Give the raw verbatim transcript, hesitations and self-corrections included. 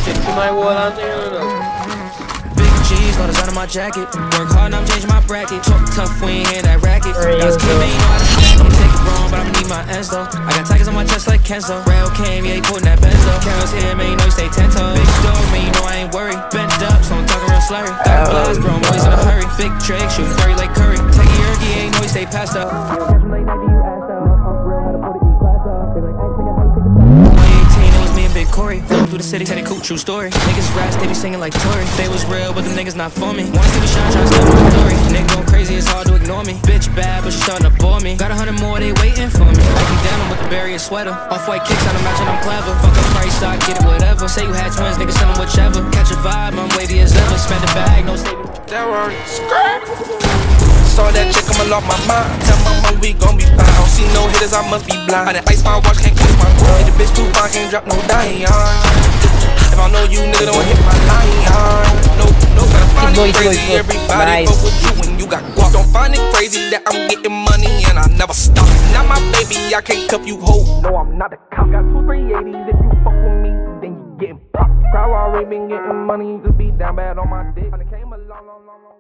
새끼 말고 나중에는 G's, got a gun on my jacket. Work hard, I'm changing my bracket. Talk tough, we ain't in that racket. Guys keep me, you know how to stack. I'ma take it wrong, but I'ma need my ends though. I got tigers on my chest like Kenzo. Rail came, yeah, he putting that benzo. Carol's here, man, you know he stay ten toes. Big dog, man, you know I ain't worried. Bent up, so I'm talking real slurry. Got blast, bro, I'm always in a hurry. Big Drake, shooting Curry like Curry. Take a Yerky, ain't know he stay passed up. Catch him late night, you asked out. I'm real, how to put it, E class up. They like, ask nigga, how you take a twenty eighteen, it was me and Big Corey. Flow through the city, Teddy Cool, true story. Niggas raps, they be singing like Tory. They was real, but them niggas not for me. Wanna see me shine, tryna steal my glory. Nigga going crazy, it's hard to ignore me. Bitch bad, but she starting to bore me. Got a hundred more, they waiting for me. I keep down with the barrier sweater. Off-white kicks, I don't match and I'm clever. Fuck up price, stock, get it, whatever. Say you had twins, niggas send them whichever. Catch a vibe, I'm wavy as ever. Spend a bag, no saving. That word, skirt. Saw that chick, I'ma lost my mind. Tell my mom we gon' be fine. I don't see no hitters, I must be blind. I done ice my watch, can't kiss my grind. The bitch too fine, can't drop no dime. If I know you, nigga, don't hit my line. No, no, gotta find it crazy. Everybody fuck with you when you got guap. Don't find it crazy that I'm getting money and I never stop. Not my baby, I can't cuff you, ho. No, I'm not a cop. Got two three eighties. If you fuck with me, then you getting popped. Crowd already been getting money, just be down bad on my dick. I done came a long, long, long, long